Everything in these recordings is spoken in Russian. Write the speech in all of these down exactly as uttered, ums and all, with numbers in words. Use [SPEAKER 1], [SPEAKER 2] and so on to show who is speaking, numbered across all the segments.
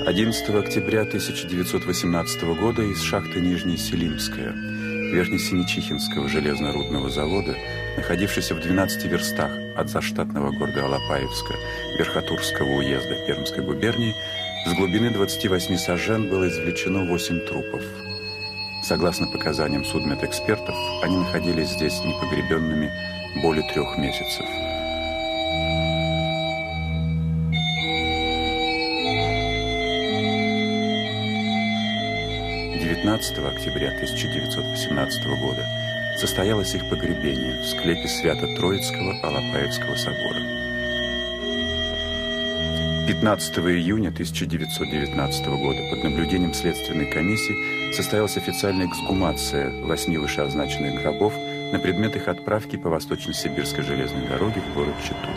[SPEAKER 1] одиннадцатого октября тысяча девятьсот восемнадцатого года из шахты Нижняя Селимская Верхнесинечихинского железнорудного завода, находившейся в двенадцати верстах от заштатного города Алапаевска Верхотурского уезда Пермской губернии, с глубины двадцати восьми сажен было извлечено восемь трупов. Согласно показаниям судмедэкспертов, они находились здесь непогребенными более трех месяцев. девятнадцатого октября тысяча девятьсот восемнадцатого года состоялось их погребение в склепе Свято-Троицкого Алапаевского собора. пятнадцатого июня тысяча девятьсот девятнадцатого года под наблюдением следственной комиссии состоялась официальная эксгумация восьми вышеозначенных гробов на предмет их отправки по Восточно-Сибирской железной дороге в город Читу.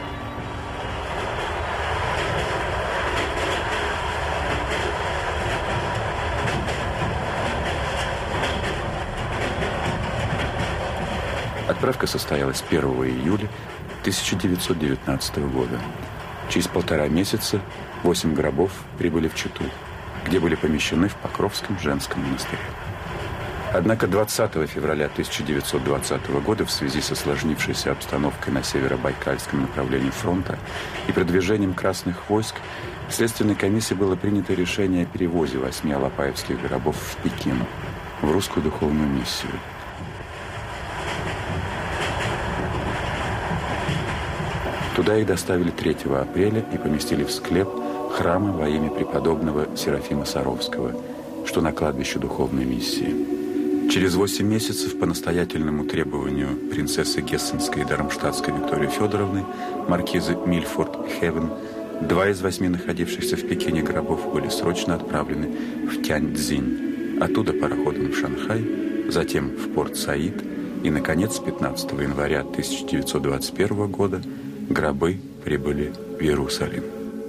[SPEAKER 1] Отправка состоялась первого июля тысяча девятьсот девятнадцатого года. Через полтора месяца восемь гробов прибыли в Читу, где были помещены в Покровском женском монастыре. Однако двадцатого февраля тысяча девятьсот двадцатого года в связи с осложнившейся обстановкой на северобайкальском направлении фронта и продвижением красных войск в Следственной комиссии было принято решение о перевозе восьми алапаевских гробов в Пекин, в русскую духовную миссию. Туда их доставили третьего апреля и поместили в склеп храма во имя преподобного Серафима Саровского, что на кладбище духовной миссии. Через восемь месяцев по настоятельному требованию принцессы Гессенской и Дармштадтской Виктории Федоровны, маркизы Мильфорд-Хевен, два из восьми находившихся в Пекине гробов были срочно отправлены в Тяньцзинь, оттуда пароходом в Шанхай, затем в Порт-Саид и, наконец, пятнадцатого января тысяча девятьсот двадцать первого года гробы прибыли в Иерусалим.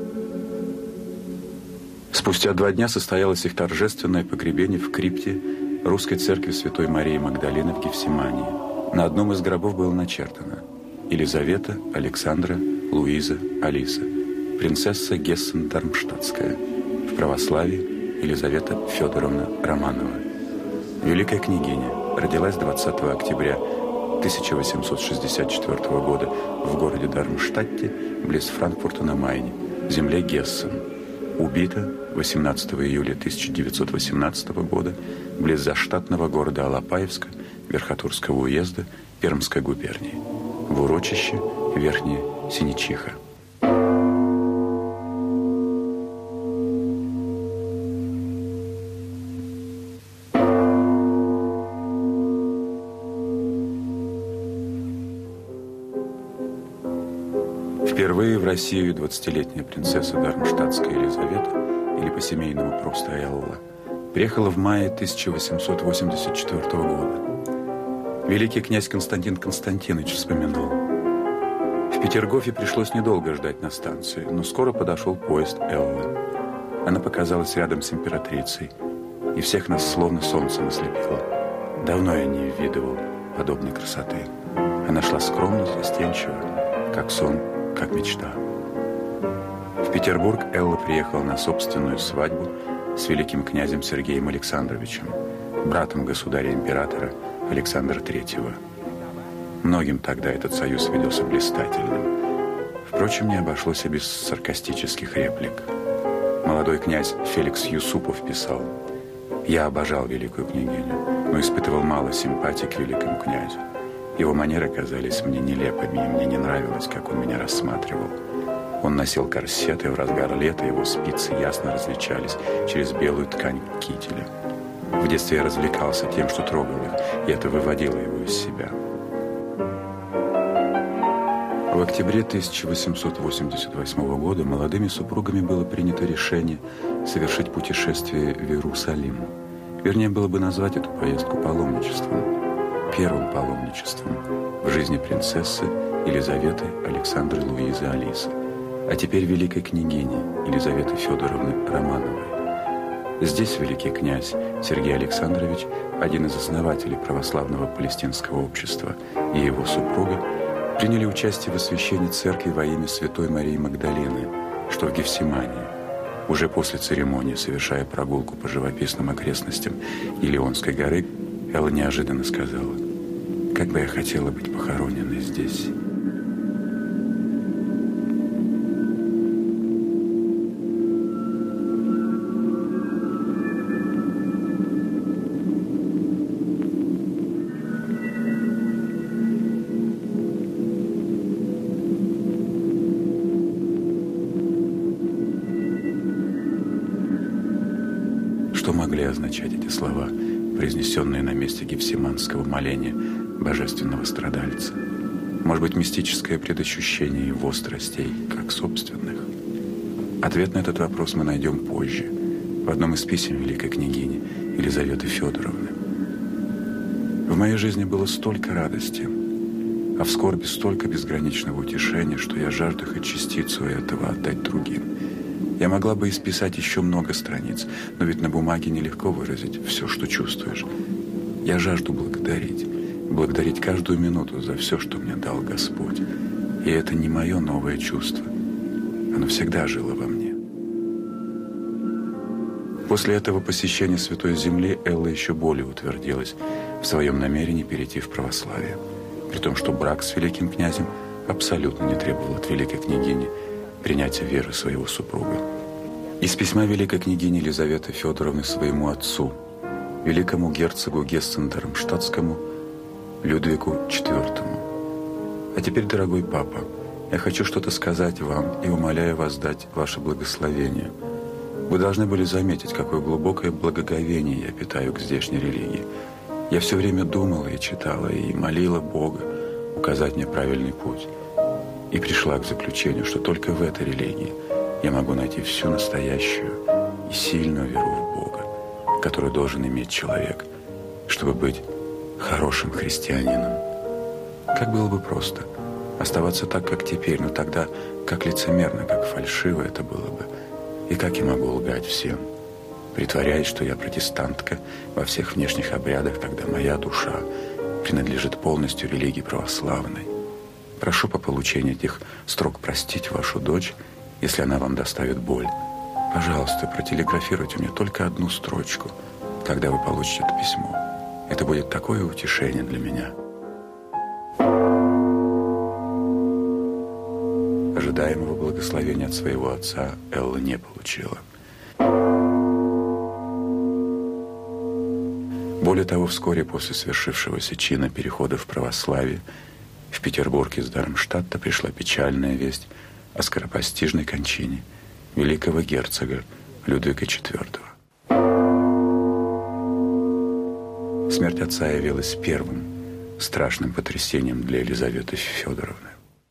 [SPEAKER 1] Спустя два дня состоялось их торжественное погребение в крипте Русской церкви Святой Марии Магдалины в Гефсимании. На одном из гробов было начертано: Елизавета, Александра, Луиза, Алиса, принцесса Гессен-Дармштадтская. В православии Елизавета Федоровна Романова. Великая княгиня родилась двадцатого октября тысяча восемьсот шестьдесят четвёртого года в городе Дармштадте, близ Франкфурта на Майне, земле Гессен. Убита восемнадцатого июля тысяча девятьсот восемнадцатого года близ заштатного города Алапаевска Верхотурского уезда Пермской губернии, в урочище Верхняя Синечиха. Впервые в Россию двадцатилетняя принцесса Дармштадтская Елизавета, или по-семейному просто Элла, приехала в мае тысяча восемьсот восемьдесят четвёртого года. Великий князь Константин Константинович вспоминал: в Петергофе пришлось недолго ждать на станции, но скоро подошел поезд Эллы. Она показалась рядом с императрицей, и всех нас словно солнцем ослепила. Давно я не видывал подобной красоты. Она шла скромно, застенчиво, как сон, как мечта. В Петербург Элла приехала на собственную свадьбу с великим князем Сергеем Александровичем, братом государя-императора Александра Третьего. Многим тогда этот союз виделся блистательным. Впрочем, не обошлось и без саркастических реплик. Молодой князь Феликс Юсупов писал: «Я обожал великую княгиню, но испытывал мало симпатии к великому князю. Его манеры казались мне нелепыми, и мне не нравилось, как он меня рассматривал. Он носил корсет, и в разгар лета его спицы ясно различались через белую ткань кителя. В детстве я развлекался тем, что трогал их, и это выводило его из себя». В октябре тысяча восемьсот восемьдесят восьмого года молодыми супругами было принято решение совершить путешествие в Иерусалим. Вернее, было бы назвать эту поездку паломничеством. Первым паломничеством в жизни принцессы Елизаветы Александры Луизы Алисы, а теперь великой княгини Елизаветы Федоровны Романовой. Здесь великий князь Сергей Александрович, один из основателей православного палестинского общества, и его супруга приняли участие в освящении церкви во имя Святой Марии Магдалины, что в Гефсимании. Уже после церемонии, совершая прогулку по живописным окрестностям Елеонской горы, Элла неожиданно сказала: «Как бы я хотела быть похороненной здесь». Что могли означать эти слова, произнесенные на месте гефсиманского моления божественного страдальца? Может быть, мистическое предощущение его страстей, как собственных? Ответ на этот вопрос мы найдем позже, в одном из писем великой княгини Елизаветы Федоровны. В моей жизни было столько радости, а в скорби столько безграничного утешения, что я жажду хоть частицу этого отдать другим. Я могла бы исписать еще много страниц, но ведь на бумаге нелегко выразить все, что чувствуешь. Я жажду благодарить, благодарить каждую минуту за все, что мне дал Господь. И это не мое новое чувство. Оно всегда жило во мне. После этого посещения Святой Земли Элла еще более утвердилась в своем намерении перейти в православие, при том, что брак с великим князем абсолютно не требовал от великой княгини принятия веры своего супруга. Из письма великой княгини Елизаветы Федоровны своему отцу, великому герцогу Гессен-Дармштадтскому Людвигу четвёртому. А теперь, дорогой папа, я хочу что-то сказать вам и умоляю вас дать ваше благословение. Вы должны были заметить, какое глубокое благоговение я питаю к здешней религии. Я все время думала и читала, и молила Бога указать мне правильный путь. И пришла к заключению, что только в этой религии я могу найти всю настоящую и сильную веру в Бога, которую должен иметь человек, чтобы быть хорошим христианином. Как было бы просто оставаться так, как теперь, но тогда как лицемерно, как фальшиво это было бы. И как я могу лгать всем, притворяясь, что я протестантка во всех внешних обрядах, когда моя душа принадлежит полностью религии православной. Прошу по получению этих строк простить вашу дочь, если она вам доставит боль. Пожалуйста, протелеграфируйте мне только одну строчку, когда вы получите это письмо. Это будет такое утешение для меня. Ожидаемого благословения от своего отца Элла не получила. Более того, вскоре после свершившегося чина перехода в православие в Петербург из Дармштадта пришла печальная весть о скоропостижной кончине великого герцога Людвига четвёртого. Смерть отца явилась первым страшным потрясением для Елизаветы Федоровны.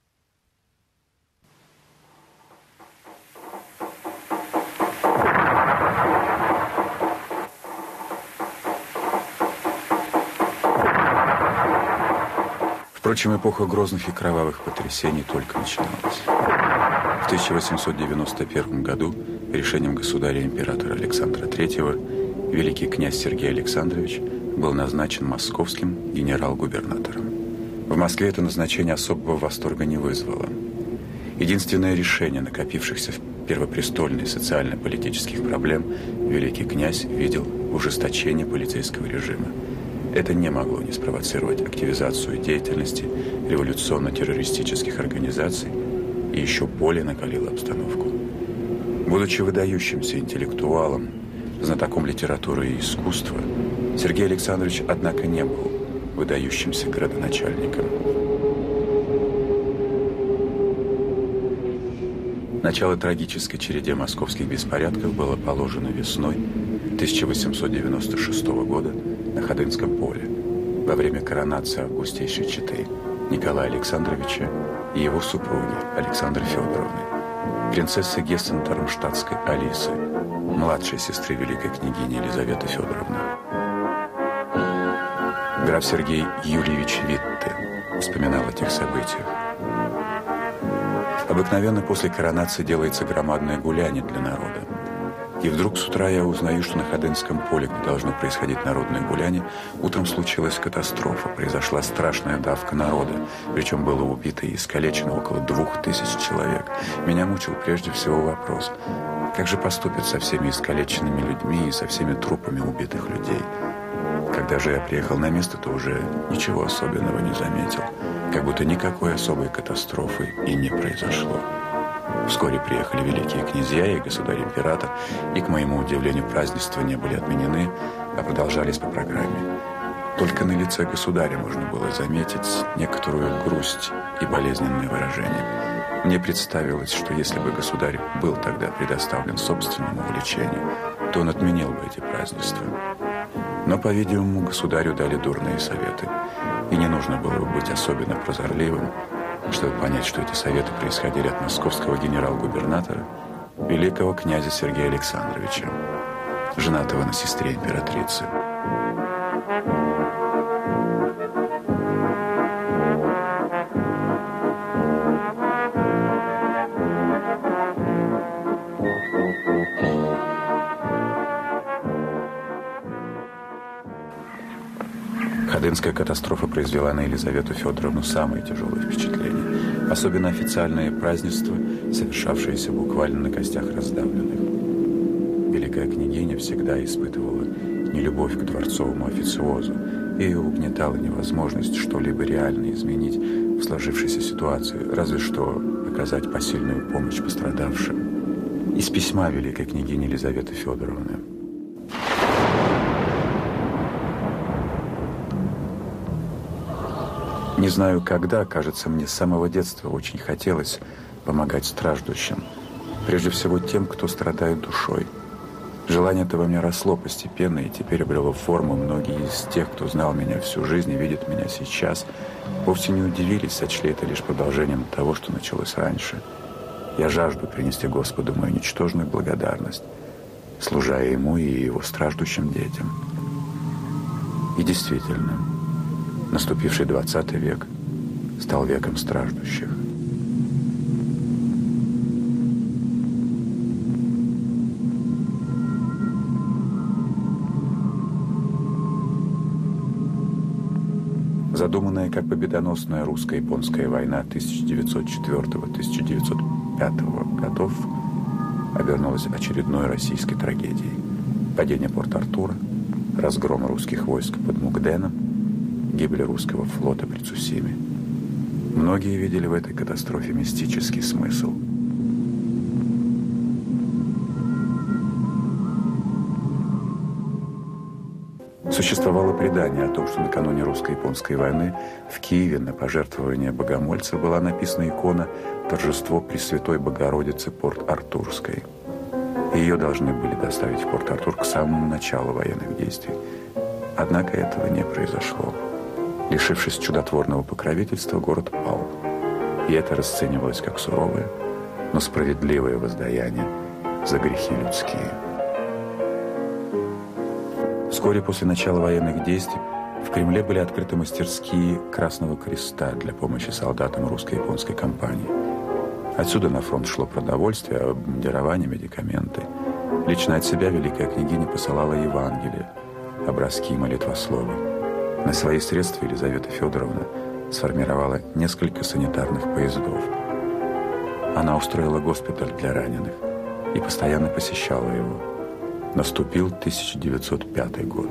[SPEAKER 1] Впрочем, эпоха грозных и кровавых потрясений только начиналась. В тысяча восемьсот девяносто первом году решением государя-императора Александра третьего великий князь Сергей Александрович был назначен московским генерал-губернатором. В Москве это назначение особого восторга не вызвало. Единственное решение накопившихся в первопрестольной социально-политических проблем великий князь видел в ужесточении полицейского режима. Это не могло не спровоцировать активизацию деятельности революционно-террористических организаций и еще более накалило обстановку. Будучи выдающимся интеллектуалом, знатоком литературы и искусства, Сергей Александрович, однако, не был выдающимся градоначальником. Начало трагической череде московских беспорядков было положено весной тысяча восемьсот девяносто шестого года на Ходынском поле во время коронации августейшей четы Николая Александровича и его супруги Александры Федоровны, принцессы Гессен-Дармштадтской Алисы, младшей сестры великой княгини Елизаветы Федоровны. Граф Сергей Юльевич Витте вспоминал о тех событиях. Обыкновенно после коронации делается громадное гуляние для народа. И вдруг с утра я узнаю, что на Ходынском поле, где должно происходить народное гуляние, утром случилась катастрофа. Произошла страшная давка народа. Причем было убито и искалечено около двух тысяч человек. Меня мучил прежде всего вопрос: как же поступят со всеми искалеченными людьми и со всеми трупами убитых людей? Когда же я приехал на место, то уже ничего особенного не заметил. Как будто никакой особой катастрофы и не произошло. Вскоре приехали великие князья и государь-император, и, к моему удивлению, празднества не были отменены, а продолжались по программе. Только на лице государя можно было заметить некоторую грусть и болезненное выражение. Мне представилось, что если бы государь был тогда предоставлен собственному увлечению, то он отменил бы эти празднества. Но, по-видимому, государю дали дурные советы, и не нужно было бы быть особенно прозорливым, чтобы понять, что эти советы происходили от московского генерал-губернатора, великого князя Сергея Александровича, женатого на сестре императрицы. Ходынская катастрофа произвела на Елизавету Федоровну самые тяжелые впечатления. Особенно официальные празднества, совершавшиеся буквально на костях раздавленных. Великая княгиня всегда испытывала нелюбовь к дворцовому официозу. Ее угнетала невозможность что-либо реально изменить в сложившейся ситуации, разве что оказать посильную помощь пострадавшим. Из письма великой княгини Елизаветы Федоровны. Не знаю когда, кажется, мне с самого детства очень хотелось помогать страждущим. Прежде всего тем, кто страдает душой. Желание это во мне росло постепенно и теперь обрело форму. Многие из тех, кто знал меня всю жизнь и видит меня сейчас, вовсе не удивились, сочли это лишь продолжением того, что началось раньше. Я жажду принести Господу мою ничтожную благодарность, служа Ему и Его страждущим детям. И действительно, наступивший двадцатый век стал веком страждущих. Задуманная как победоносная русско-японская война тысяча девятьсот четвёртого — тысяча девятьсот пятого годов обернулась очередной российской трагедией. Падение Порт-Артура, разгром русских войск под Мукденом, гибель русского флота при Цусиме. Многие видели в этой катастрофе мистический смысл. Существовало предание о том, что накануне русско-японской войны в Киеве на пожертвование богомольцев была написана икона «Торжество Пресвятой Богородицы Порт-Артурской». Ее должны были доставить в Порт-Артур к самому началу военных действий. Однако этого не произошло. Лишившись чудотворного покровительства, город пал. И это расценивалось как суровое, но справедливое воздаяние за грехи людские. Вскоре после начала военных действий в Кремле были открыты мастерские Красного Креста для помощи солдатам русско-японской кампании. Отсюда на фронт шло продовольствие, обмундирование, медикаменты. Лично от себя великая княгиня посылала Евангелие, образки и молитвословы. На свои средства Елизавета Федоровна сформировала несколько санитарных поездов. Она устроила госпиталь для раненых и постоянно посещала его. Наступил тысяча девятьсот пятый год.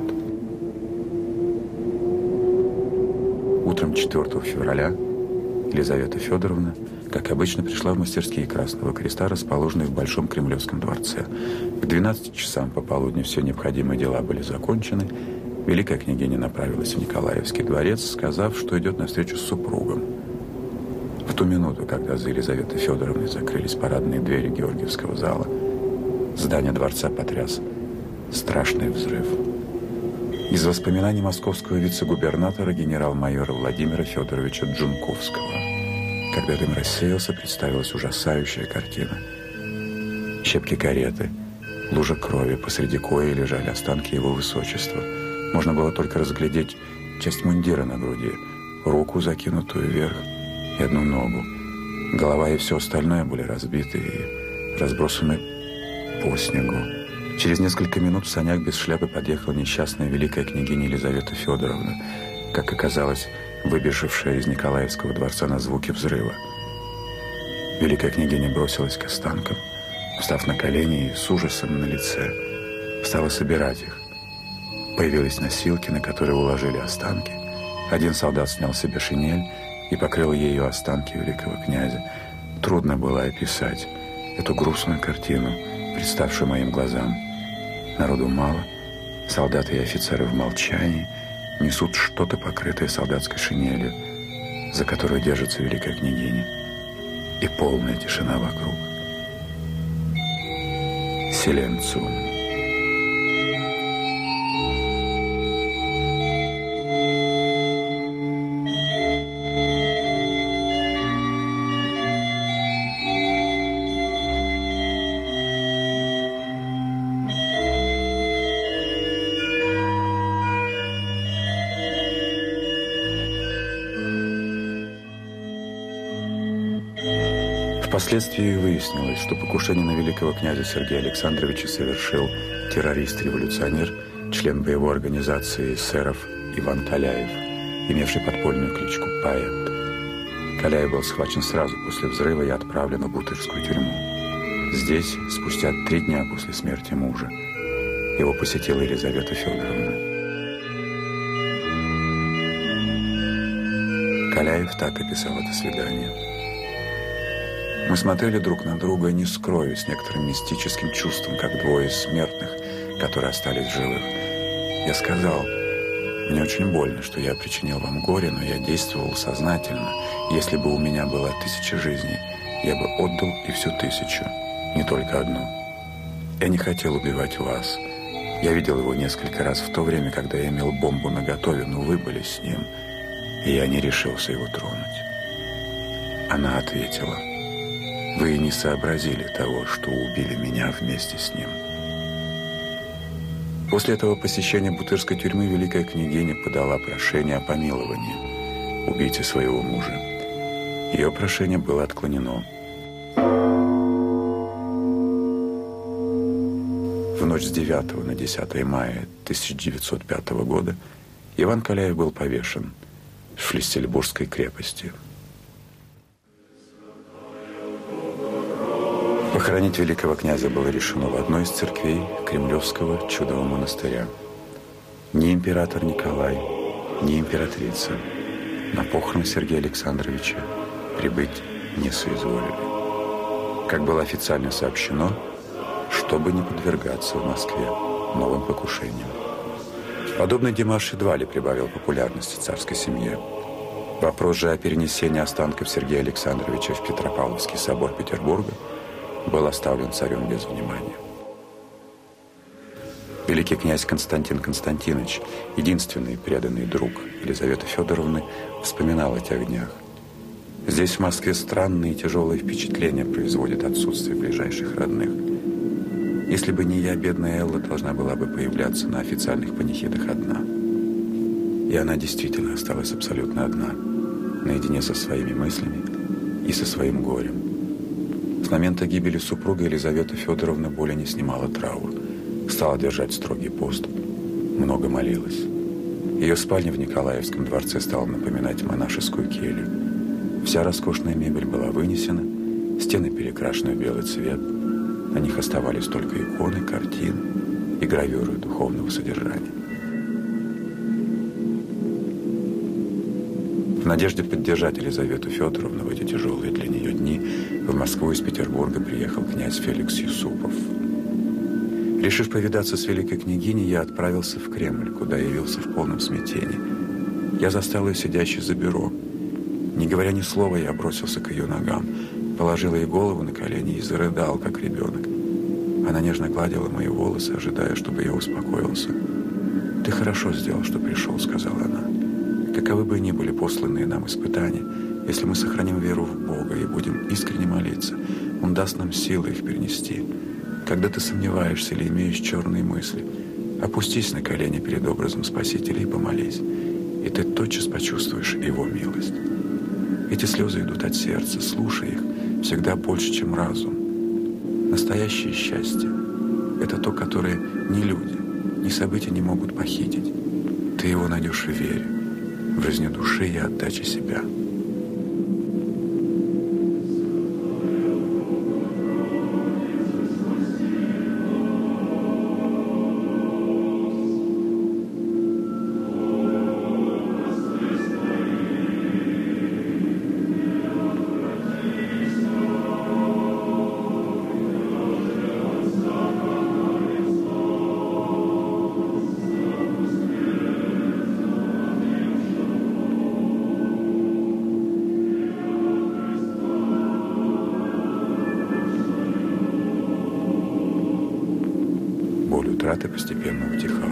[SPEAKER 1] Утром четвёртого февраля Елизавета Федоровна, как обычно, пришла в мастерские Красного Креста, расположенные в Большом Кремлевском дворце. К двенадцати часам пополудни все необходимые дела были закончены. Великая княгиня направилась в Николаевский дворец, сказав, что идет навстречу с супругом. В ту минуту, когда за Елизаветой Федоровной закрылись парадные двери Георгиевского зала, здание дворца потряс страшный взрыв. Из воспоминаний московского вице-губернатора генерал-майора Владимира Федоровича Джунковского. Когда дым рассеялся, представилась ужасающая картина. Щепки кареты, лужа крови, посреди кои лежали останки его высочества. Можно было только разглядеть часть мундира на груди, руку, закинутую вверх, и одну ногу. Голова и все остальное были разбиты и разбросаны по снегу. Через несколько минут в санях без шляпы подъехала несчастная великая княгиня Елизавета Федоровна, как оказалось, выбежавшая из Николаевского дворца на звуки взрыва. Великая княгиня бросилась к останкам, встав на колени и с ужасом на лице стала собирать их. Появились носилки, на которые уложили останки. Один солдат снял себе шинель и покрыл ею останки великого князя. Трудно было описать эту грустную картину, представшую моим глазам. Народу мало, солдаты и офицеры в молчании несут что-то, покрытое солдатской шинелью, за которую держится великая княгиня, и полная тишина вокруг. Силенциум. Впоследствии выяснилось, что покушение на великого князя Сергея Александровича совершил террорист-революционер, член боевой организации эсеров Иван Каляев, имевший подпольную кличку Поэт. Каляев был схвачен сразу после взрыва и отправлен в Бутырскую тюрьму. Здесь, спустя три дня после смерти мужа, его посетила Елизавета Федоровна. Каляев так описал это свидание. Мы смотрели друг на друга, не скрою, с некоторым мистическим чувством, как двое смертных, которые остались в живых. Я сказал: мне очень больно, что я причинил вам горе, но я действовал сознательно. Если бы у меня была тысяча жизней, я бы отдал и всю тысячу, не только одну. Я не хотел убивать вас. Я видел его несколько раз в то время, когда я имел бомбу наготове, но вы были с ним, и я не решился его тронуть. Она ответила: вы не сообразили того, что убили меня вместе с ним. После этого посещения Бутырской тюрьмы великая княгиня подала прошение о помиловании убийце своего мужа. Ее прошение было отклонено. В ночь с девятого на десятое мая тысяча девятьсот пятого года Иван Каляев был повешен в Шлиссельбургской крепости. Похоронить великого князя было решено в одной из церквей Кремлевского чудового монастыря. Ни император Николай, ни императрица на похороны Сергея Александровича прибыть не соизволили. Как было официально сообщено, чтобы не подвергаться в Москве новым покушениям. Подобный демарш едва ли прибавил популярности царской семье. Вопрос же о перенесении останков Сергея Александровича в Петропавловский собор Петербурга был оставлен царем без внимания. Великий князь Константин Константинович, единственный преданный друг Елизаветы Федоровны, вспоминал о тех днях. Здесь, в Москве, странные и тяжелые впечатления производит отсутствие ближайших родных. Если бы не я, бедная Элла должна была бы появляться на официальных панихидах одна. И она действительно осталась абсолютно одна, наедине со своими мыслями и со своим горем. С момента гибели супруга Елизавета Федоровна более не снимала траур, стала держать строгий пост, много молилась. Ее спальня в Николаевском дворце стала напоминать монашескую келью. Вся роскошная мебель была вынесена, стены перекрашены в белый цвет, на них оставались только иконы, картины и гравюры духовного содержания. В надежде поддержать Елизавету Федоровну в эти тяжелые для нее дни в Москву из Петербурга приехал князь Феликс Юсупов. Решив повидаться с великой княгиней, я отправился в Кремль, куда явился в полном смятении. Я застал ее сидящей за бюро. Не говоря ни слова, я бросился к ее ногам, положил ей голову на колени и зарыдал, как ребенок. Она нежно гладила мои волосы, ожидая, чтобы я успокоился. «Ты хорошо сделал, что пришел», — сказала она. «Каковы бы ни были посланные нам испытания, если мы сохраним веру в Бога и будем искренне молиться, Он даст нам силы их перенести. Когда ты сомневаешься или имеешь черные мысли, опустись на колени перед образом Спасителя и помолись, и ты тотчас почувствуешь Его милость. Эти слезы идут от сердца, слушай их всегда больше, чем разум. Настоящее счастье это то, которое ни люди, ни события не могут похитить. Ты его найдешь в вере, в жизни души и отдаче себя. Боль утраты постепенно утихала.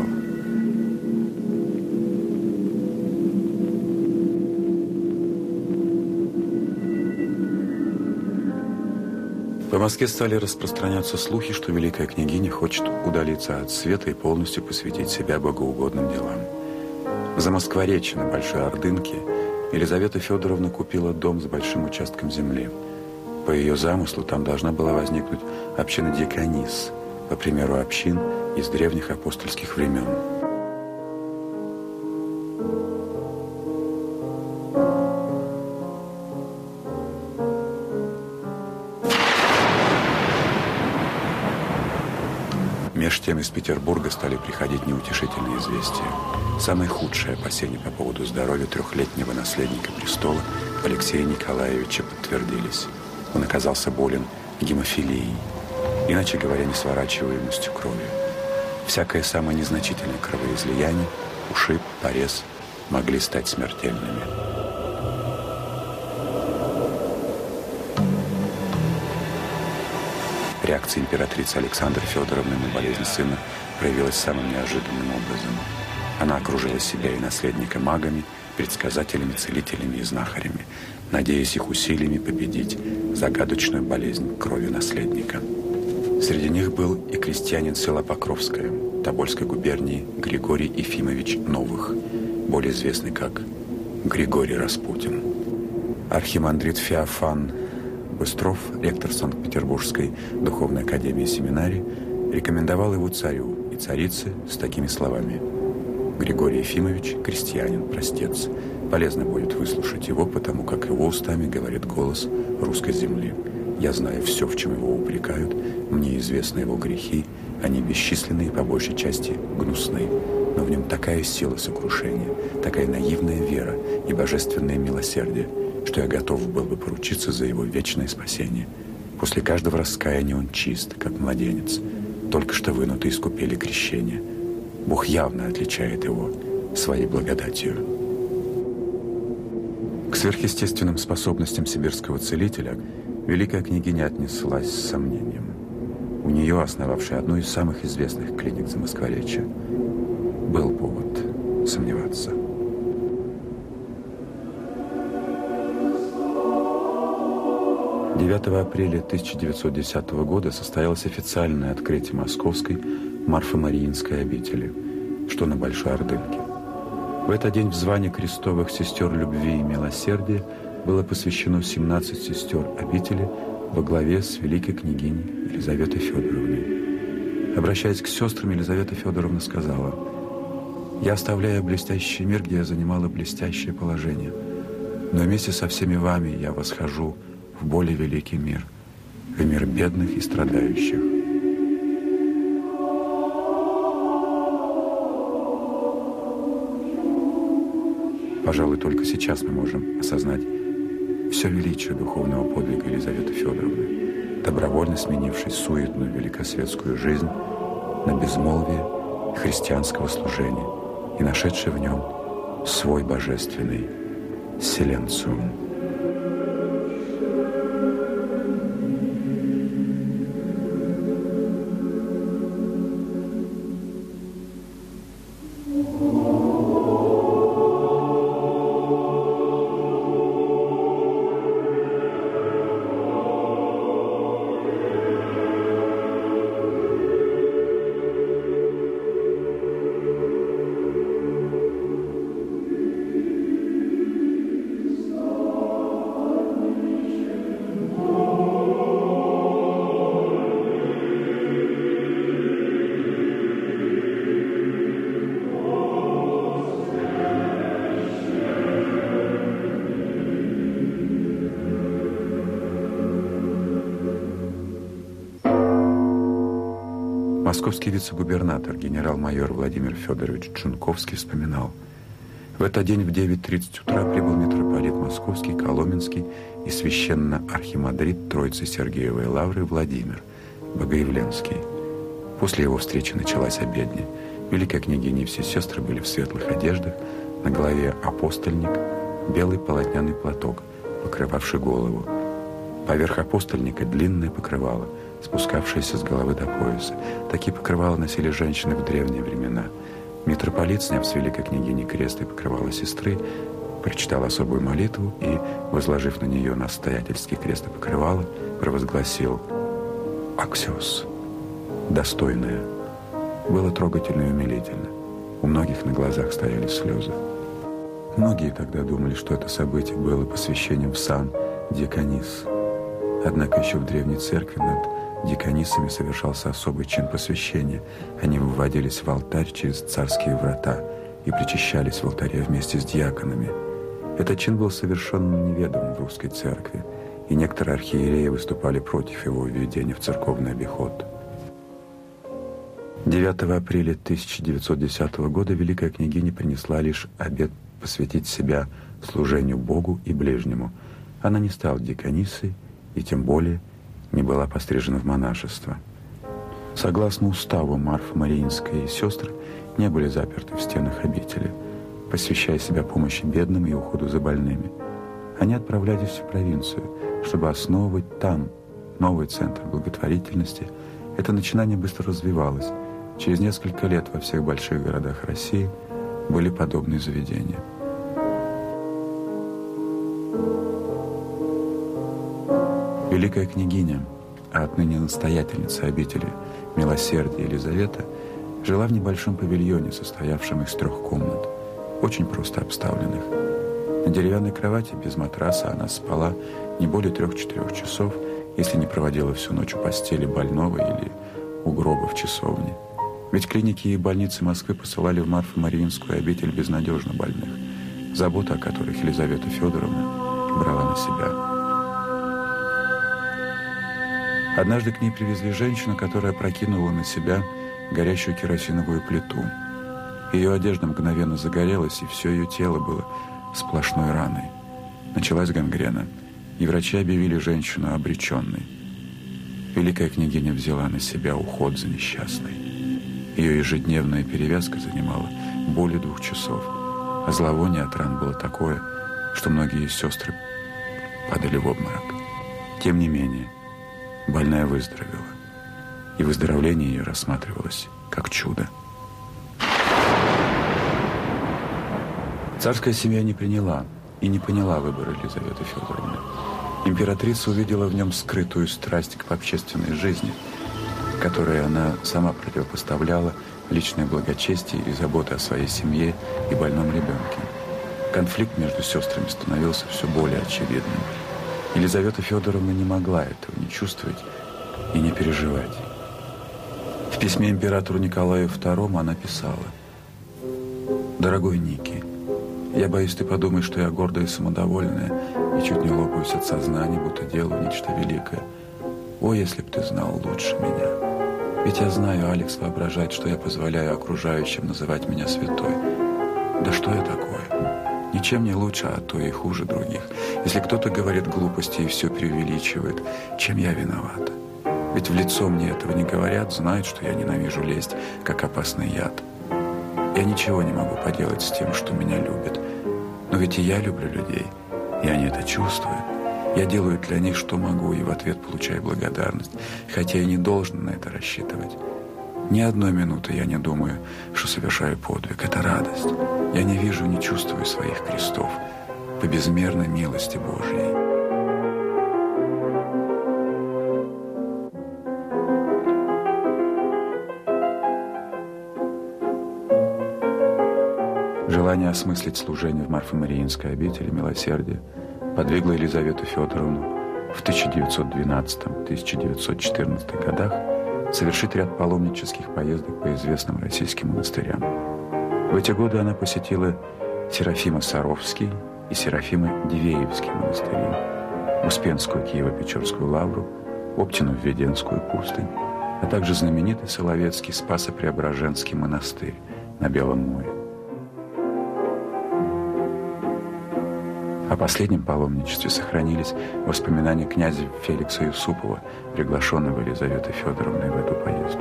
[SPEAKER 1] По Москве стали распространяться слухи, что великая княгиня хочет удалиться от света и полностью посвятить себя богоугодным делам. За Москворечье на Большой Ордынке Елизавета Федоровна купила дом с большим участком земли. По ее замыслу там должна была возникнуть община Дьяконис, по примеру общин из древних апостольских времен. Меж тем из Петербурга стали приходить неутешительные известия. Самые худшие опасения по поводу здоровья трехлетнего наследника престола Алексея Николаевича подтвердились. Он оказался болен гемофилией, иначе говоря, несворачиваемостью крови. Всякое самое незначительное кровоизлияние, ушиб, порез могли стать смертельными. Реакция императрицы Александры Федоровны на болезнь сына проявилась самым неожиданным образом. Она окружила себя и наследника магами, предсказателями, целителями и знахарями, надеясь их усилиями победить загадочную болезнь крови наследника. Среди них был и крестьянин села Покровское, Тобольской губернии Григорий Ефимович Новых, более известный как Григорий Распутин. Архимандрит Феофан Быстров, ректор Санкт-Петербургской духовной академии семинарии, рекомендовал его царю и царице с такими словами: «Григорий Ефимович, крестьянин, простец. Полезно будет выслушать его, потому как его устами говорит голос русской земли. Я знаю все, в чем его упрекают, мне известны его грехи, они бесчисленные, по большей части гнусны, но в нем такая сила сокрушения, такая наивная вера и божественное милосердие, что я готов был бы поручиться за его вечное спасение. После каждого раскаяния он чист, как младенец, только что вынутый из купели крещения. Бог явно отличает его своей благодатью». К сверхъестественным способностям сибирского целителя великая княгиня отнеслась с сомнением. У нее, основавшей одну из самых известных клиник Замоскворечья, был повод сомневаться. девятого апреля тысяча девятьсот десятого года состоялось официальное открытие Московской Марфо-Мариинской обители, что на Большой Ордынке. В этот день в звании крестовых сестер любви и милосердия было посвящено семнадцать сестер обители во главе с великой княгиней Елизаветой Федоровной. Обращаясь к сестрам, Елизавета Федоровна сказала: «Я оставляю блестящий мир, где я занимала блестящее положение, но вместе со всеми вами я восхожу в более великий мир, в мир бедных и страдающих. Пожалуй, только сейчас мы можем осознать все величие духовного подвига Елизаветы Федоровны, добровольно сменившей суетную великосветскую жизнь на безмолвие христианского служения и нашедшей в нем свой божественный силенциум». Московский вице-губернатор, генерал-майор Владимир Федорович Джунковский вспоминал: в этот день в девять тридцать утра прибыл митрополит Московский, Коломенский и священно-архимандрит Троицы Сергиевой Лавры Владимир Богоявленский. После его встречи началась обедня. Великая княгиня и все сестры были в светлых одеждах, на голове апостольник, белый полотняный платок, покрывавший голову. Поверх апостольника длинное покрывало, спускавшееся с головы до пояса. Такие покрывала носили женщины в древние времена. Митрополит, сняв с великой княгини крест и покрывало сестры, прочитал особую молитву и, возложив на нее настоятельский крест и покрывало, провозгласил: «Аксиос, достойная». Было трогательно и умилительно. У многих на глазах стояли слезы. Многие тогда думали, что это событие было посвящением в сан диаконис. Однако еще в древней церкви над диаконисами совершался особый чин посвящения. Они выводились в алтарь через царские врата и причащались в алтаре вместе с диаконами. Этот чин был совершенно неведом в русской церкви, и некоторые архиереи выступали против его введения в церковный обиход. девятого апреля тысяча девятьсот десятого года великая княгиня принесла лишь обет посвятить себя служению Богу и ближнему. Она не стала диаконисой и тем более не была пострижена в монашество. Согласно уставу, Марфа Мариинская и сестры не были заперты в стенах обители, посвящая себя помощи бедным и уходу за больными. Они отправлялись в провинцию, чтобы основывать там новый центр благотворительности. Это начинание быстро развивалось. Через несколько лет во всех больших городах России были подобные заведения. Великая княгиня, а отныне настоятельница обители Милосердия Елизавета, жила в небольшом павильоне, состоявшем из трех комнат, очень просто обставленных. На деревянной кровати без матраса она спала не более трех-четырех часов, если не проводила всю ночь у постели больного или у гроба в часовне. Ведь клиники и больницы Москвы посылали в Марфо-Мариинскую обитель безнадежно больных, забота о которых Елизавета Федоровна брала на себя. Однажды к ней привезли женщину, которая прокинула на себя горящую керосиновую плиту. Ее одежда мгновенно загорелась, и все ее тело было сплошной раной. Началась гангрена, и врачи объявили женщину обреченной. Великая княгиня взяла на себя уход за несчастной. Ее ежедневная перевязка занимала более двух часов, а зловоние от ран было такое, что многие сестры падали в обморок. Тем не менее, больная выздоровела, и выздоровление ее рассматривалось как чудо. Царская семья не приняла и не поняла выбора Елизаветы Федоровны. Императрица увидела в нем скрытую страсть к общественной жизни, которой она сама противопоставляла личное благочестие и заботу о своей семье и больном ребенке. Конфликт между сестрами становился все более очевидным. Елизавета Федоровна не могла этого не чувствовать и не переживать. В письме императору Николаю второму она писала: «Дорогой Ники, я боюсь, ты подумаешь, что я гордая и самодовольная, и чуть не лопаюсь от сознания, будто делаю нечто великое. О, если б ты знал лучше меня! Ведь я знаю, Алекс воображает, что я позволяю окружающим называть меня святой. Да что я такое? Ничем не лучше, а то и хуже других. Если кто-то говорит глупости и все преувеличивает, чем я виновата? Ведь в лицо мне этого не говорят, знают, что я ненавижу лесть, как опасный яд. Я ничего не могу поделать с тем, что меня любят. Но ведь и я люблю людей, и они это чувствуют. Я делаю для них, что могу, и в ответ получаю благодарность, хотя и не должен на это рассчитывать. Ни одной минуты я не думаю, что совершаю подвиг. Это радость. Я не вижу, не чувствую своих крестов по безмерной милости Божьей». Желание осмыслить служение в Марфо-Мариинской обители Милосердия подвигло Елизавету Федоровну в тысяча девятьсот двенадцатом — тысяча девятьсот четырнадцатом годах совершить ряд паломнических поездок по известным российским монастырям. В эти годы она посетила Серафимо-Саровский и Серафимо-Дивеевский монастыри, Успенскую Киево-Печорскую лавру, Оптину-Введенскую пустынь, а также знаменитый Соловецкий Спасо-Преображенский монастырь на Белом море. О последнем паломничестве сохранились воспоминания князя Феликса Юсупова, приглашенного Елизаветой Федоровной в эту поездку.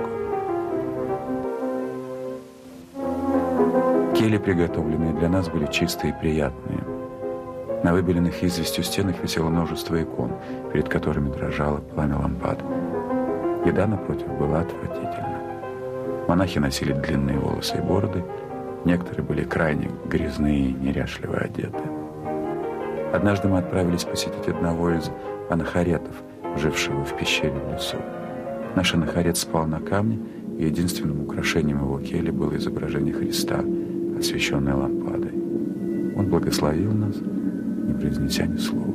[SPEAKER 1] Кельи, приготовленные для нас, были чистые и приятные. На выбеленных известью стенах висело множество икон, перед которыми дрожало пламя лампад. Еда, напротив, была отвратительна. Монахи носили длинные волосы и бороды, некоторые были крайне грязные и неряшливо одеты. Однажды мы отправились посетить одного из анахоретов, жившего в пещере в лесу. Наш анахорет спал на камне, и единственным украшением его кельи было изображение Христа, освещенное лампадой. Он благословил нас, не произнеся ни слова.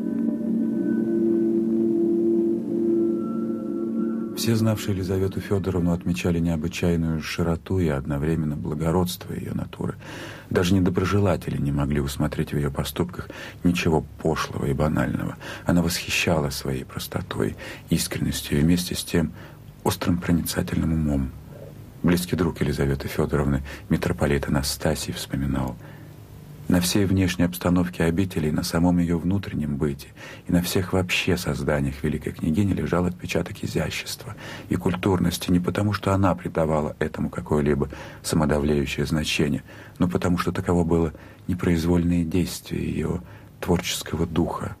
[SPEAKER 1] Все, знавшие Елизавету Федоровну, отмечали необычайную широту и одновременно благородство ее натуры. Даже недоброжелатели не могли усмотреть в ее поступках ничего пошлого и банального. Она восхищала своей простотой, искренностью и вместе с тем острым проницательным умом. Близкий друг Елизаветы Федоровны, митрополит Анастасий, вспоминал: на всей внешней обстановке обители, на самом ее внутреннем быте и на всех вообще созданиях великой княгини лежал отпечаток изящества и культурности не потому, что она придавала этому какое-либо самодавлеющее значение, но потому, что таково было непроизвольное действие ее творческого духа.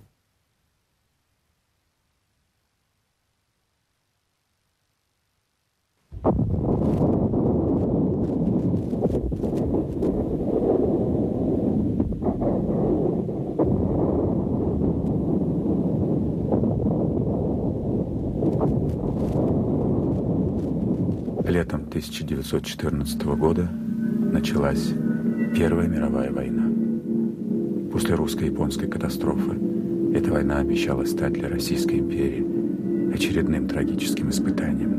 [SPEAKER 1] Летом тысяча девятьсот четырнадцатого года началась Первая мировая война. После русско-японской катастрофы эта война обещала стать для Российской империи очередным трагическим испытанием.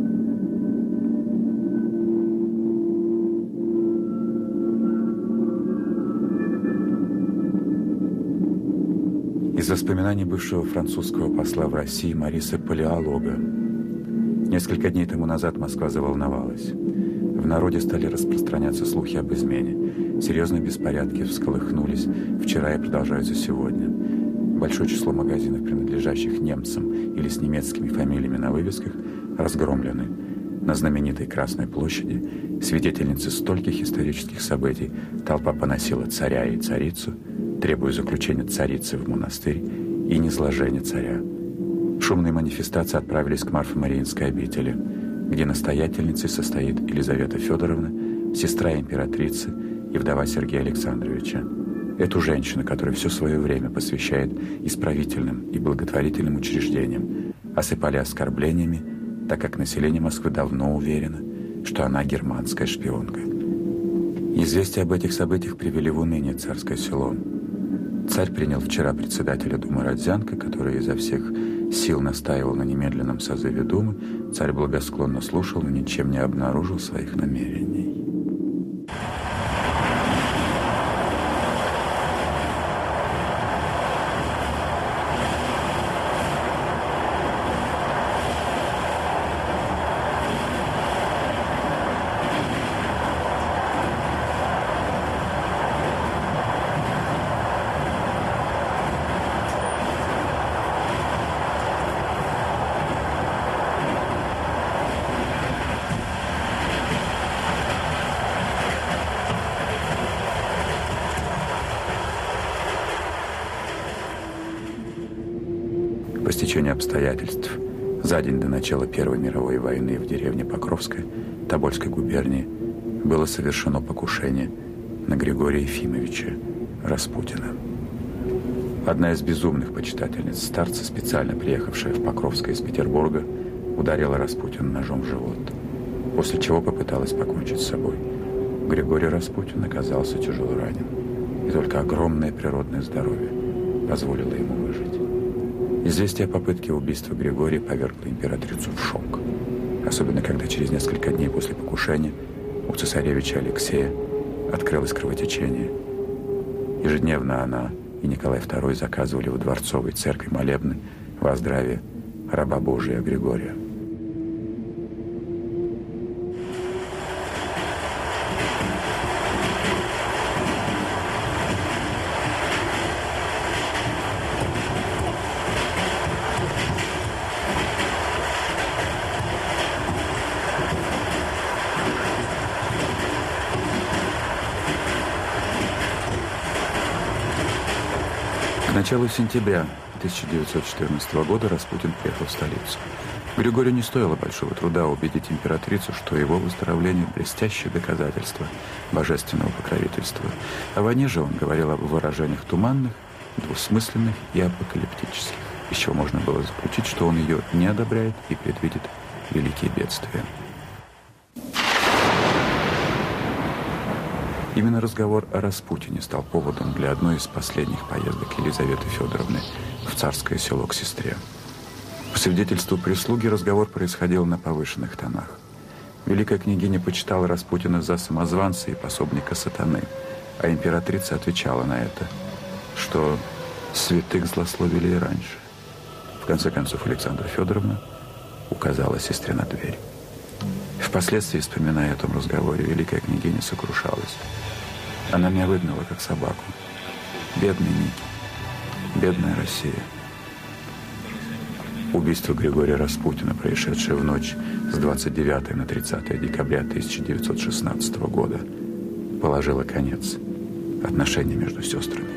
[SPEAKER 1] Из воспоминаний бывшего французского посла в России Мариса Палеолога. Несколько дней тому назад Москва заволновалась. В народе стали распространяться слухи об измене. Серьезные беспорядки всколыхнулись вчера и продолжаются сегодня. Большое число магазинов, принадлежащих немцам или с немецкими фамилиями на вывесках, разгромлены. На знаменитой Красной площади, свидетельницы стольких исторических событий, толпа поносила царя и царицу, требуя заключения царицы в монастырь и низложения царя. Шумные манифестации отправились к Марфо-Мариинской обители, где настоятельницей состоит Елизавета Федоровна, сестра императрицы и вдова Сергея Александровича. Эту женщину, которая все свое время посвящает исправительным и благотворительным учреждениям, осыпали оскорблениями, так как население Москвы давно уверено, что она германская шпионка. Известия об этих событиях привели в уныние царское село. Царь принял вчера председателя Думы Родзянко, который изо всех сил настаивал на немедленном созыве Думы. Царь благосклонно слушал, но ничем не обнаружил своих намерений. По стечению обстоятельств, за день до начала Первой мировой войны в деревне Покровская Тобольской губернии было совершено покушение на Григория Ефимовича Распутина. Одна из безумных почитательниц старца, специально приехавшая в Покровское из Петербурга, ударила Распутина ножом в живот, после чего попыталась покончить с собой. Григорий Распутин оказался тяжело ранен, и только огромное природное здоровье позволило ему выжить. Известие о попытке убийства Григория повергло императрицу в шок, особенно когда через несколько дней после покушения у цесаревича Алексея открылось кровотечение. Ежедневно она и Николай второй заказывали в Дворцовой церкви молебны во здравие раба Божия Григория. началу сентября тысяча девятьсот четырнадцатого года Распутин приехал в столицу. Григорию не стоило большого труда убедить императрицу, что его выздоровление – блестящее доказательство божественного покровительства. О войне же он говорил об выражениях туманных, двусмысленных и апокалиптических, из чего можно было заключить, что он ее не одобряет и предвидит великие бедствия. Именно разговор о Распутине стал поводом для одной из последних поездок Елизаветы Федоровны в Царское село к сестре. По свидетельству прислуги разговор происходил на повышенных тонах. Великая княгиня почитала Распутина за самозванца и пособника сатаны, а императрица отвечала на это, что святых злословили и раньше. В конце концов Александра Федоровна указала сестре на дверь. Впоследствии, вспоминая о том разговоре, великая княгиня сокрушалась. Она меня выгнала, как собаку. Бедный Ники, бедная Россия. Убийство Григория Распутина, происшедшее в ночь с двадцать девятого на тридцатое декабря тысяча девятьсот шестнадцатого года, положило конец отношениям между сестрами.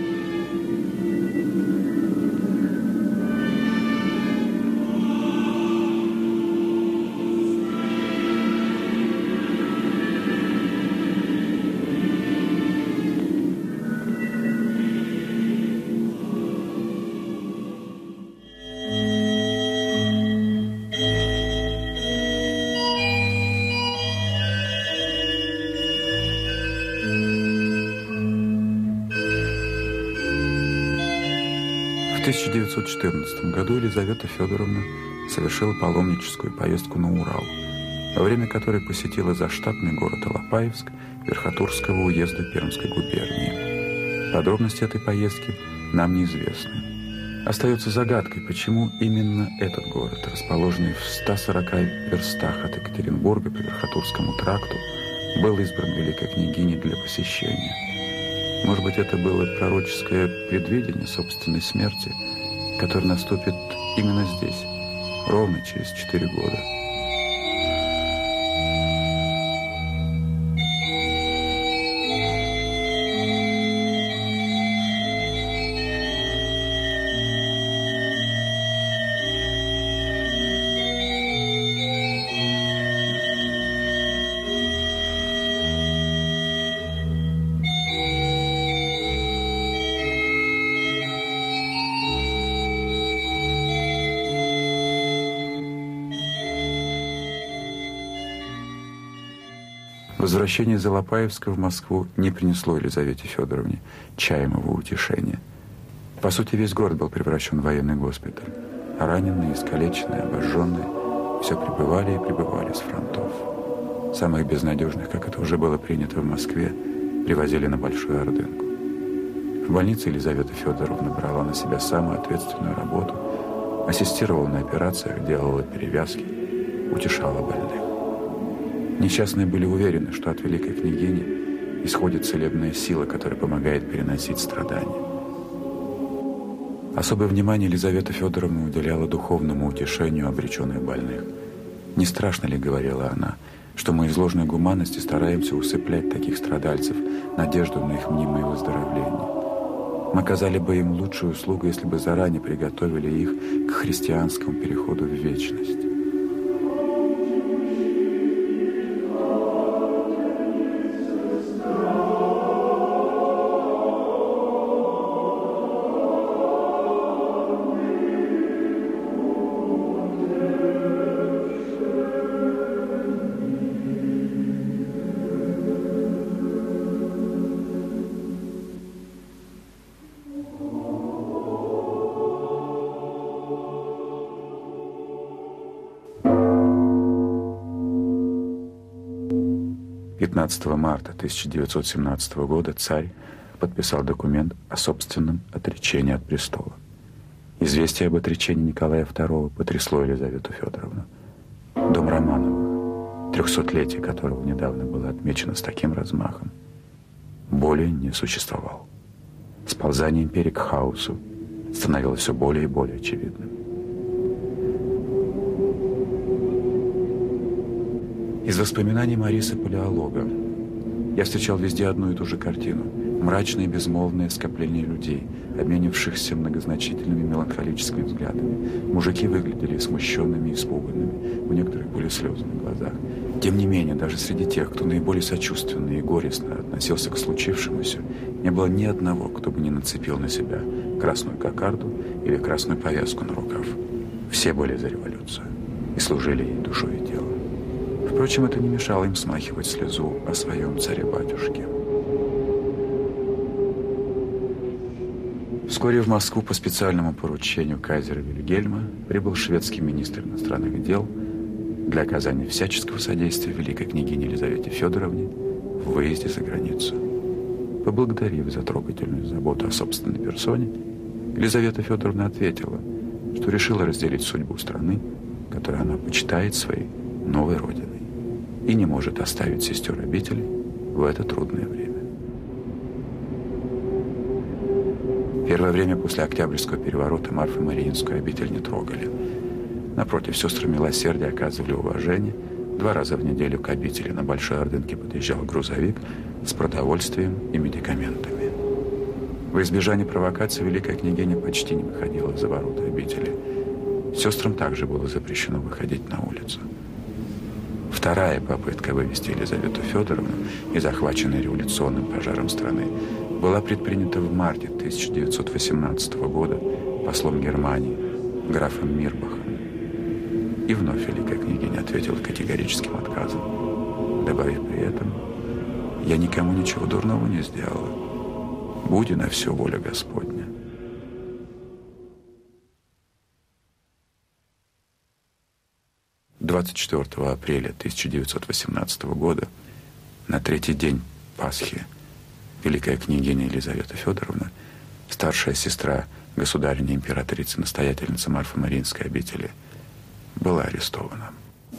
[SPEAKER 1] В тысяча девятьсот четырнадцатом году Елизавета Федоровна совершила паломническую поездку на Урал, во время которой посетила заштатный город Алапаевск Верхотурского уезда Пермской губернии. Подробности этой поездки нам неизвестны. Остается загадкой, почему именно этот город, расположенный в ста сорока верстах от Екатеринбурга по Верхотурскому тракту, был избран великой княгиней для посещения. Может быть, это было пророческое предвидение собственной смерти, которая наступит именно здесь, ровно через четыре года. Возвращение из Алапаевска в Москву не принесло Елизавете Федоровне чаемого утешения. По сути, весь город был превращен в военный госпиталь. А раненые, искалеченные, обожженные все прибывали и прибывали с фронтов. Самых безнадежных, как это уже было принято в Москве, привозили на Большую Ордынку. В больнице Елизавета Федоровна брала на себя самую ответственную работу, ассистировала на операциях, делала перевязки, утешала больных. Несчастные были уверены, что от великой княгини исходит целебная сила, которая помогает переносить страдания. Особое внимание Елизавета Федоровна уделяла духовному утешению обреченных больных. «Не страшно ли, — говорила она, — что мы из ложной гуманности стараемся усыплять таких страдальцев надежду на их мнимое выздоровление? Мы оказали бы им лучшую услугу, если бы заранее приготовили их к христианскому переходу в вечность». пятнадцатого марта тысяча девятьсот семнадцатого года царь подписал документ о собственном отречении от престола. Известие об отречении Николая второго потрясло Елизавету Федоровну. Дом Романовых, трехсотлетие которого недавно было отмечено с таким размахом, более не существовал. Сползание империи к хаосу становилось все более и более очевидным. Из воспоминаний Мариса Палеолога я встречал везде одну и ту же картину. Мрачное и безмолвное скопление людей, обменившихся многозначительными меланхолическими взглядами. Мужики выглядели смущенными и испуганными, у некоторых были слезы на глазах. Тем не менее, даже среди тех, кто наиболее сочувственно и горестно относился к случившемуся, не было ни одного, кто бы не нацепил на себя красную кокарду или красную повязку на рукав. Все были за революцию и служили ей душой и телом. Впрочем, это не мешало им смахивать слезу о своем царе-батюшке. Вскоре в Москву по специальному поручению кайзера Вильгельма прибыл шведский министр иностранных дел для оказания всяческого содействия великой княгине Елизавете Федоровне в выезде за границу. Поблагодарив за трогательную заботу о собственной персоне, Елизавета Федоровна ответила, что решила разделить судьбу страны, которую она почитает своей новой родиной, и не может оставить сестер обители в это трудное время. Первое время после Октябрьского переворота Марфо-Мариинскую обитель не трогали. Напротив, сестры милосердия оказывали уважение. Два раза в неделю к обители на Большой Ордынке подъезжал грузовик с продовольствием и медикаментами. Во избежание провокации великая княгиня почти не выходила за ворота обители. Сестрам также было запрещено выходить на улицу. Вторая попытка вывести Елизавету Федоровну из захваченной революционным пожаром страны была предпринята в марте тысяча девятьсот восемнадцатого года послом Германии графом Мирбахом. И вновь великая княгиня ответила категорическим отказом, добавив при этом: «Я никому ничего дурного не сделала. Буди на все воля Господня». двадцать четвёртого апреля тысяча девятьсот восемнадцатого года, на третий день Пасхи, великая княгиня Елизавета Федоровна, старшая сестра государыни императрицы-настоятельницы Марфо-Мариинской обители, была арестована.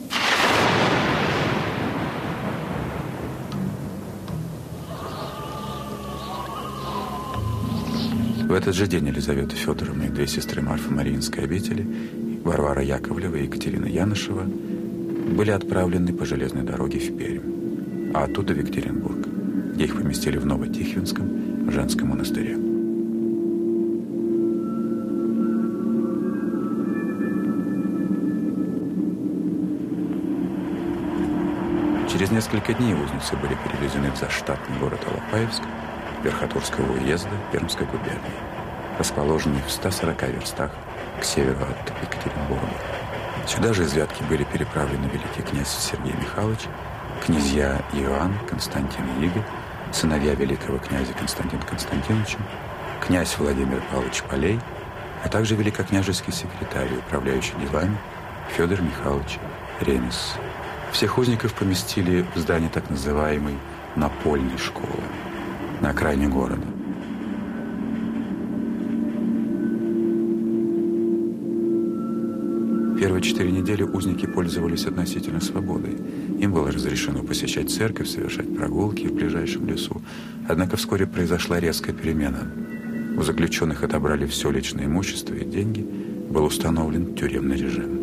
[SPEAKER 1] В этот же день Елизавета Федоровна и две сестры Марфо-Мариинской обители, Варвара Яковлева и Екатерина Янышева, были отправлены по железной дороге в Пермь, а оттуда в Екатеринбург, где их поместили в Новотихвинском женском монастыре. Через несколько дней узницы были перевезены в заштатный город Алапаевск Верхотурского уезда Пермской губернии, расположенный в ста сорока верстах к северу от Екатеринбурга. Сюда же из Вятки были переправлены великий князь Сергей Михайлович, князья Иоанн, Константин и Игорь, сыновья великого князя Константина Константиновича, князь Владимир Павлович Полей, а также великокняжеский секретарь и управляющий делами Федор Михайлович Ремес. Всех узников поместили в здание так называемой напольной школы на окраине города. Первые четыре недели узники пользовались относительной свободой. Им было разрешено посещать церковь, совершать прогулки в ближайшем лесу. Однако вскоре произошла резкая перемена. У заключенных отобрали все личное имущество и деньги. Был установлен тюремный режим.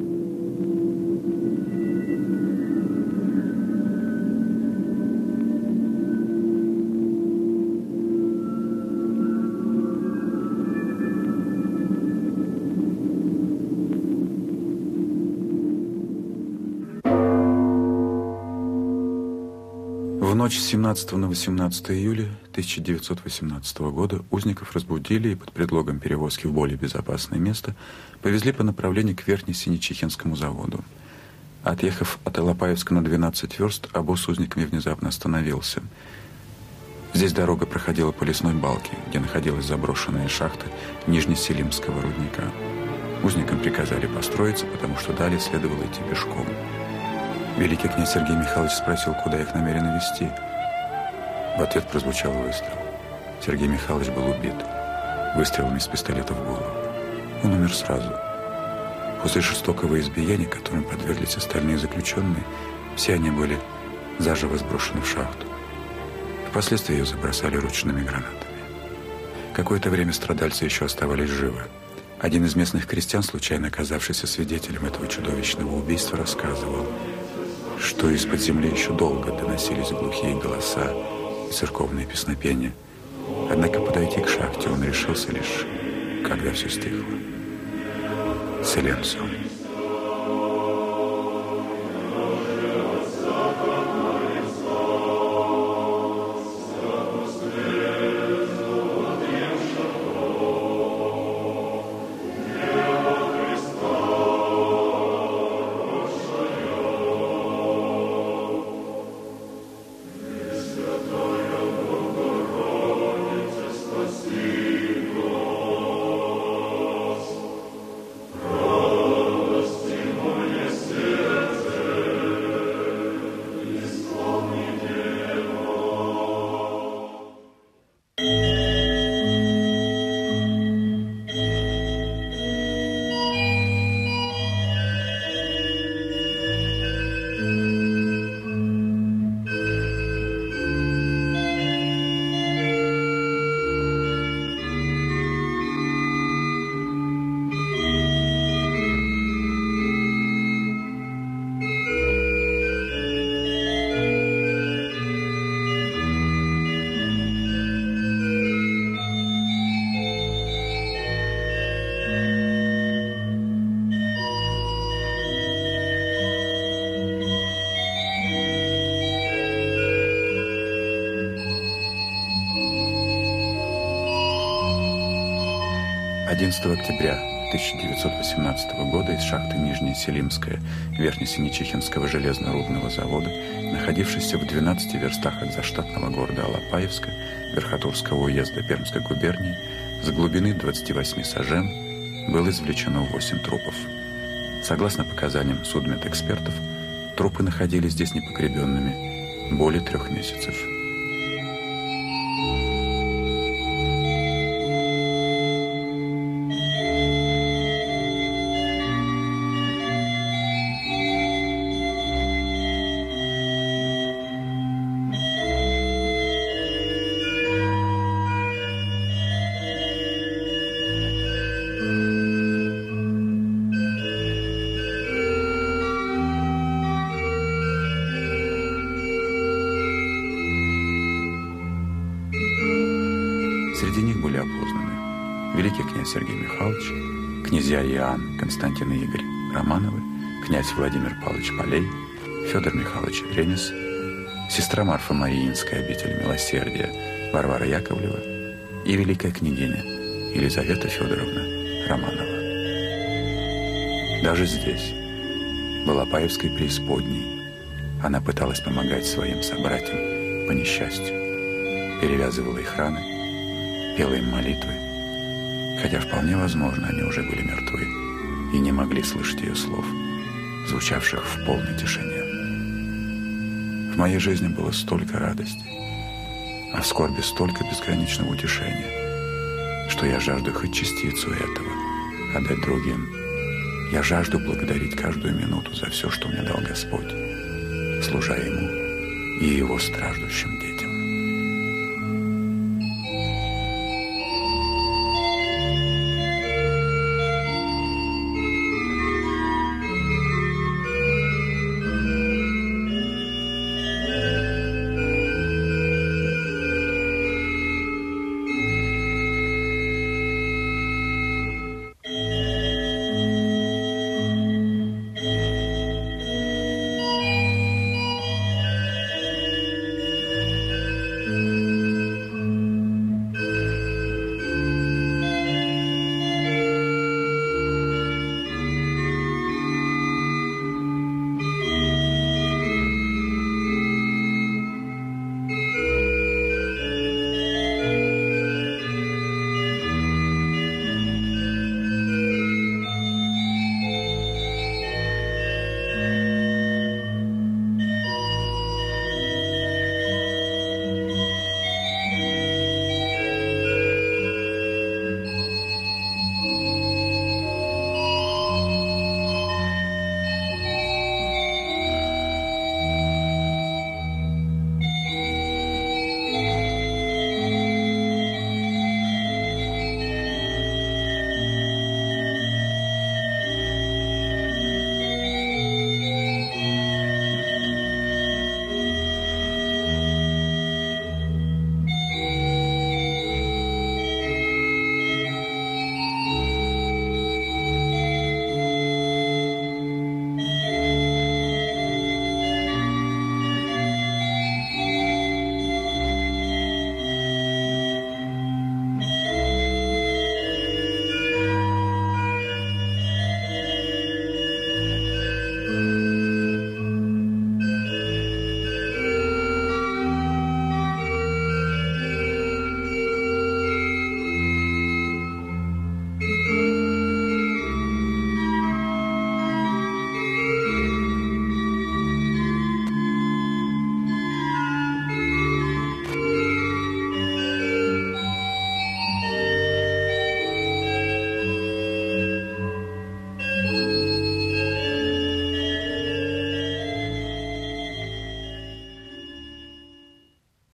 [SPEAKER 1] В ночь с семнадцатого на восемнадцатое июля тысяча девятьсот восемнадцатого года узников разбудили и под предлогом перевозки в более безопасное место повезли по направлению к Верхне-Синечихинскому заводу. Отъехав от Алапаевска на двенадцать верст, обоз с узниками внезапно остановился. Здесь дорога проходила по лесной балке, где находилась заброшенная шахта Нижнеселимского рудника. Узникам приказали построиться, потому что далее следовало идти пешком. Великий князь Сергей Михайлович спросил, куда их намерены везти. В ответ прозвучал выстрел. Сергей Михайлович был убит выстрелом из пистолета в голову. Он умер сразу. После жестокого избиения, которым подверглись остальные заключенные, все они были заживо сброшены в шахту. Впоследствии ее забросали ручными гранатами. Какое-то время страдальцы еще оставались живы. Один из местных крестьян, случайно оказавшийся свидетелем этого чудовищного убийства, рассказывал, что из-под земли еще долго доносились глухие голоса и церковные песнопения. Однако подойти к шахте он решился лишь, когда все стихло. Силенцио. одиннадцатого октября тысяча девятьсот восемнадцатого года из шахты Нижняя Селимская Верхнесинечихинского железнорудного завода, находившейся в двенадцати верстах от заштатного города Алапаевска, Верхотурского уезда Пермской губернии, с глубины двадцати восьми сажен было извлечено восемь трупов. Согласно показаниям судмедэкспертов, трупы находились здесь непогребенными более трех месяцев. Среди них были опознаны великий князь Сергей Михайлович, князья Иоанн, Константин и Игорь Романовы, князь Владимир Павлович Полей, Федор Михайлович Ренис, сестра Марфа Мариинская, обитель милосердия Варвара Яковлева и великая княгиня Елизавета Федоровна Романова. Даже здесь, в Алапаевской преисподней, она пыталась помогать своим собратьям по несчастью, перевязывала их раны, пела им молитвы, хотя вполне возможно, они уже были мертвы и не могли слышать ее слов, звучавших в полной тишине. В моей жизни было столько радости, а в скорби столько безграничного утешения, что я жажду хоть частицу этого отдать другим. Я жажду благодарить каждую минуту за все, что мне дал Господь, служа Ему и Его страждущим детям.